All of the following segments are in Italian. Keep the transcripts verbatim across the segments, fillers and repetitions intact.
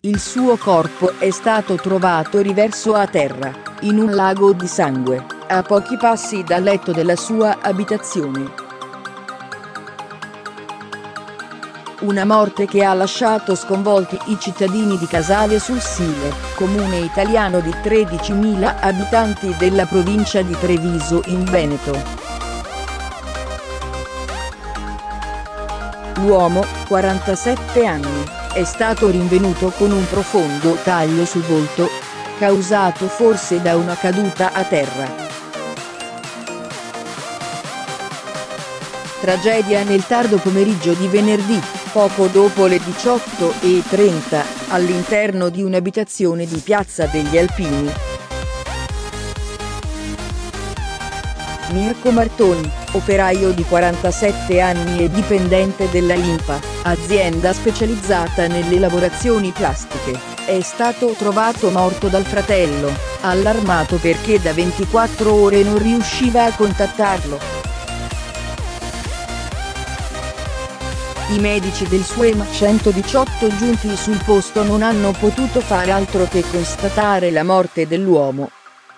Il suo corpo è stato trovato riverso a terra, in un lago di sangue, a pochi passi dal letto della sua abitazione. Una morte che ha lasciato sconvolti i cittadini di Casale sul Sile, comune italiano di tredicimila abitanti della provincia di Treviso in Veneto. L'uomo, quarantasette anni, è stato rinvenuto con un profondo taglio sul volto, causato forse da una caduta a terra. Tragedia nel tardo pomeriggio di venerdì, poco dopo le diciotto e trenta, all'interno di un'abitazione di Piazza degli Alpini. Mirko Martoni, operaio di quarantasette anni e dipendente della Ilpa, azienda specializzata nelle lavorazioni plastiche, è stato trovato morto dal fratello, allarmato perché da ventiquattro ore non riusciva a contattarlo. I medici del S U E M centodiciotto giunti sul posto non hanno potuto fare altro che constatare la morte dell'uomo.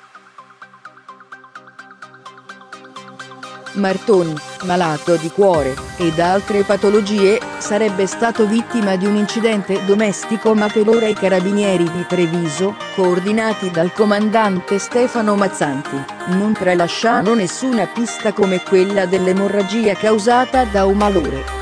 Martoni, malato di cuore e da altre patologie, sarebbe stato vittima di un incidente domestico, ma per ora i carabinieri di Treviso, coordinati dal comandante Stefano Mazzanti, non tralasciano nessuna pista come quella dell'emorragia causata da un malore.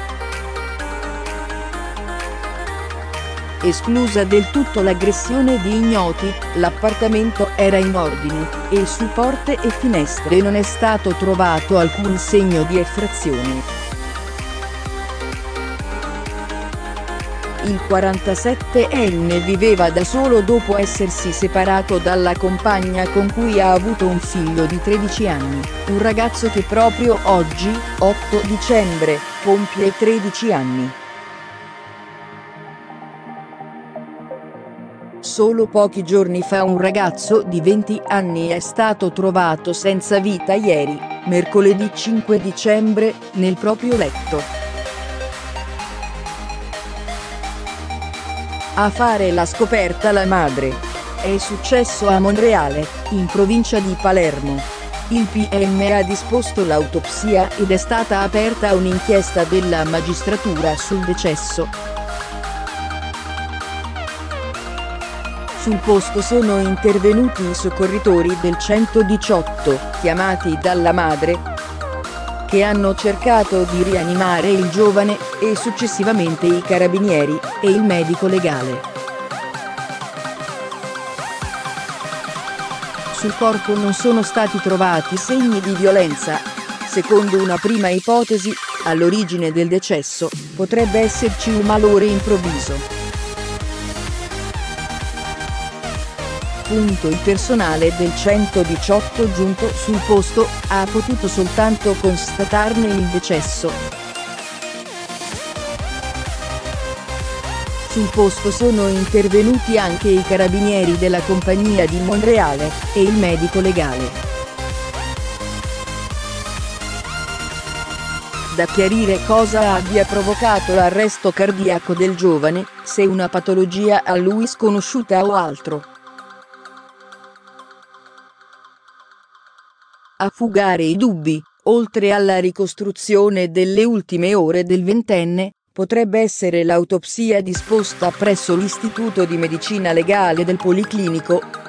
Esclusa del tutto l'aggressione di ignoti, l'appartamento era in ordine, e su porte e finestre non è stato trovato alcun segno di effrazione. Il quarantasettenne viveva da solo dopo essersi separato dalla compagna con cui ha avuto un figlio di tredici anni, un ragazzo che proprio oggi, otto dicembre, compie tredici anni. Solo pochi giorni fa un ragazzo di venti anni è stato trovato senza vita ieri, mercoledì cinque dicembre, nel proprio letto. A fare la scoperta la madre. È successo a Monreale, in provincia di Palermo. Il P M ha disposto l'autopsia ed è stata aperta un'inchiesta della magistratura sul decesso. Sul posto sono intervenuti i soccorritori del centodiciotto, chiamati dalla madre, che hanno cercato di rianimare il giovane, e successivamente i carabinieri e il medico legale. Sul corpo non sono stati trovati segni di violenza. Secondo una prima ipotesi, all'origine del decesso potrebbe esserci un malore improvviso. Il personale del centodiciotto giunto sul posto ha potuto soltanto constatarne il decesso. Sul posto sono intervenuti anche i carabinieri della compagnia di Monreale e il medico legale. Da chiarire cosa abbia provocato l'arresto cardiaco del giovane, se una patologia a lui sconosciuta o altro. A fugare i dubbi, oltre alla ricostruzione delle ultime ore del ventenne, potrebbe essere l'autopsia disposta presso l'Istituto di Medicina Legale del Policlinico,